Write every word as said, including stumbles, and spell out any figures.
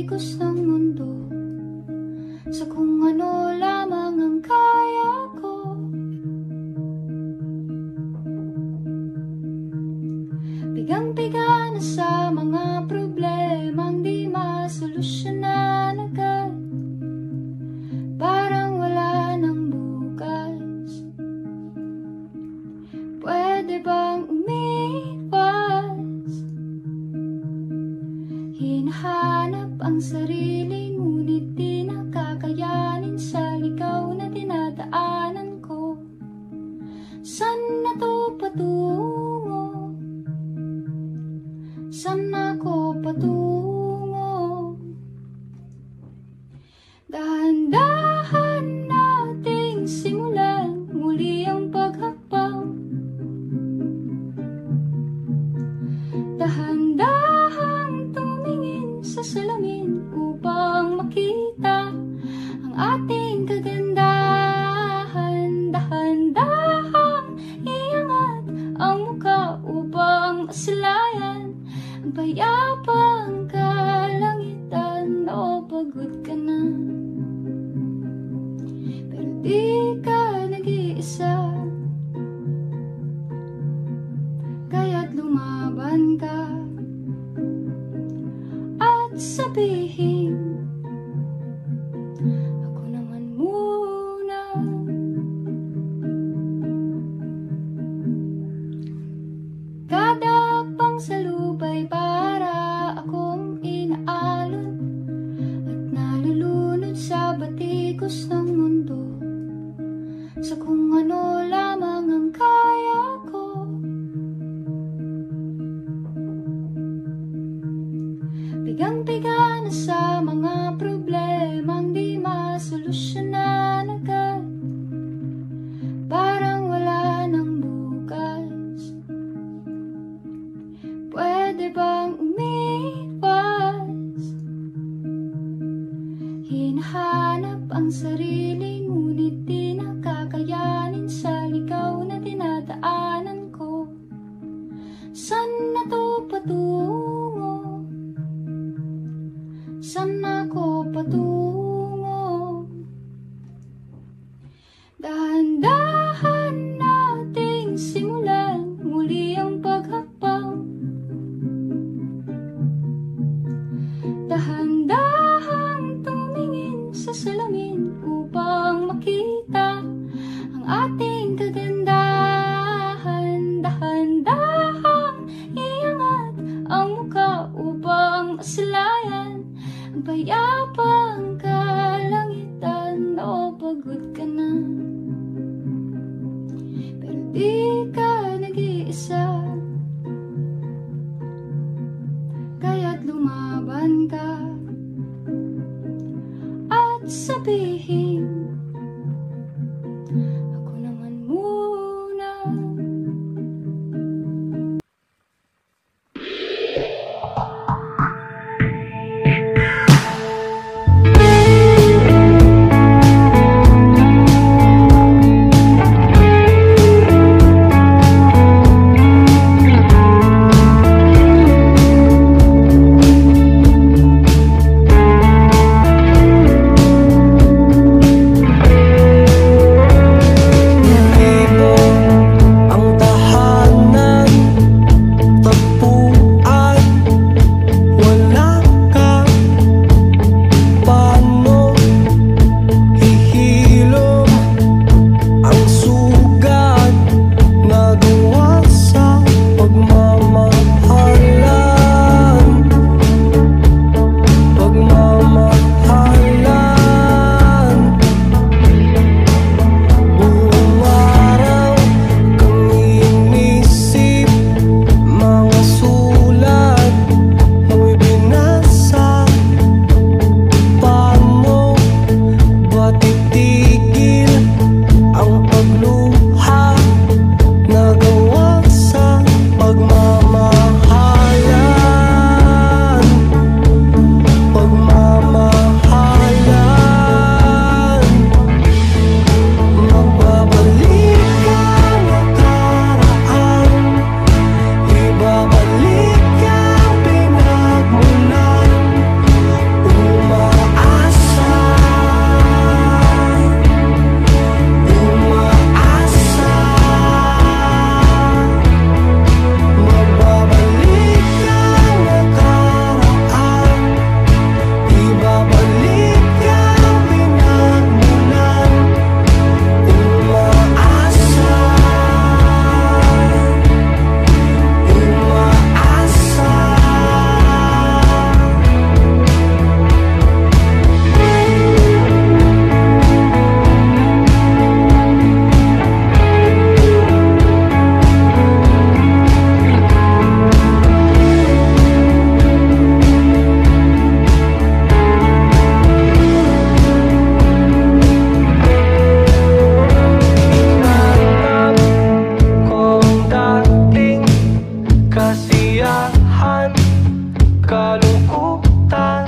batikos ng mundo, sa kung ano lamang ang kaya ko. Bigang-biga na sa mga problemang di masolusyonan agad, parang wala nang bukas. Pwede bang umiwas? Hinahanap ang sarili, ngunit di nakakayanin sa ligaw na dinadaanan ko. Saan na to patungo? Saan ako patungo? Dahan-dahan nating simulan muli ang paghakbang. Dahan-dahan tumingin sa salamin upang makita ang ating kagandahan. Dahan-dahan iangat ang muka upang maslayan ang payapang kalangitan. O pagod ka na, pero di ka nag-iisa, kaya't lumaban ka at sabihin, ako naman muna. Kada pangsalubay para akong inaalon at nalulunod sa batikos ng mundo, sa kung ano lamang ang kaya ko. Bigang-biga na sa mga problemang di masolusyonan agad, parang wala nang bukas. Pwede bang umiwas? Hinahanap ang sarili, ngunit di nakakayanin sa ligaw na dinadaanan ko. Saan na to patungo? Saan ako patungo? Dahan-dahan nating simulan muli ang paghakbang. Dahan-dahan tumingin sa salamin upang makita ang ating kagandahan. Dahan-dahan iangat ang muka upang maslayan ang payapang kalangitan. O pagod ka na, pero di ka nag-iisa, kaya't lumaban ka at sabihin, ako naman muna. kalokohan, kalungkutan.